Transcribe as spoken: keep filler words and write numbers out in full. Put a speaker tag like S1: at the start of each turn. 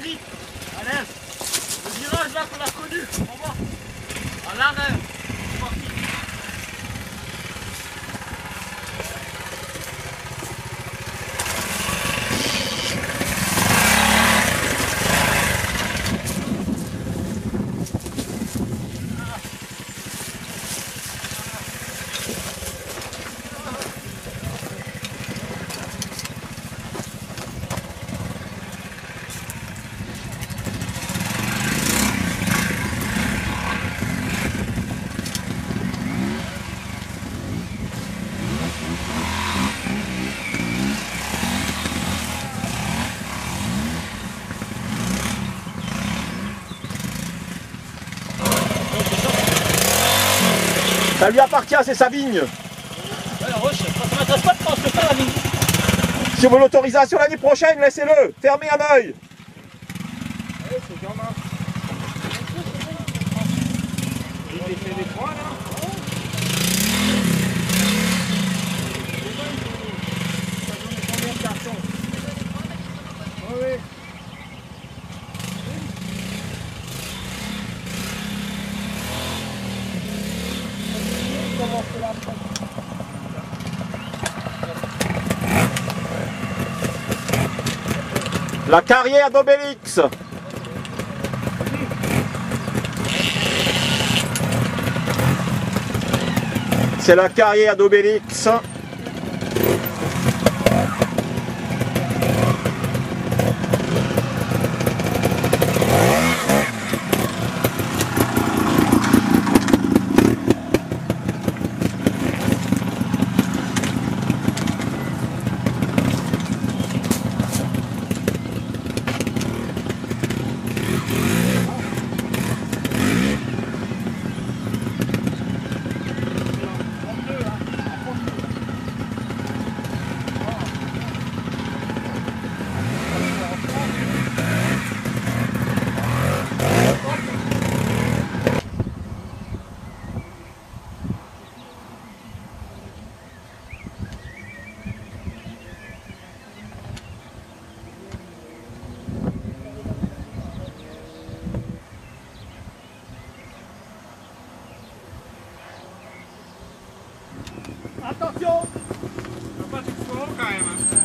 S1: vite. Allez. Le virage là qu'on a connu. On va. À l'arrêt. C'est parti.
S2: Ça lui appartient, c'est sa vigne.
S1: Ouais, la roche, ça m'intéresse pas de transmettre la vigne.
S2: Si vous voulez l'autorisation l'année prochaine, laissez-le. Fermez un œil.
S1: Ouais, c'est bien mince. Il fait des points là. Combien de cartons? Oui, oui.
S2: La carrière d'Obélix. C'est la carrière d'Obélix.
S1: Attention! Faut pas du fond quand même.